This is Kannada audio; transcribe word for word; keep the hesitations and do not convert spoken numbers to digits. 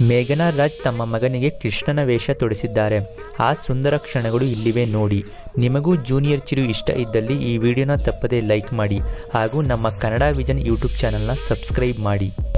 ಮೇಘನಾರಾಜ್ ತಮ್ಮ ಮಗನಿಗೆ ಕೃಷ್ಣನ ವೇಷ ತೊಡಿಸಿದ್ದಾರೆ. ಆ ಸುಂದರ ಕ್ಷಣಗಳು ಇಲ್ಲಿವೆ ನೋಡಿ. ನಿಮಗೂ ಜೂನಿಯರ್ ಚಿರು ಇಷ್ಟ ಇದ್ದಲ್ಲಿ ಈ ವಿಡಿಯೋನ ತಪ್ಪದೇ ಲೈಕ್ ಮಾಡಿ ಹಾಗೂ ನಮ್ಮ ಕನ್ನಡ ವಿಷನ್ ಯೂಟ್ಯೂಬ್ ಚಾನಲ್ನ ಸಬ್ಸ್ಕ್ರೈಬ್ ಮಾಡಿ.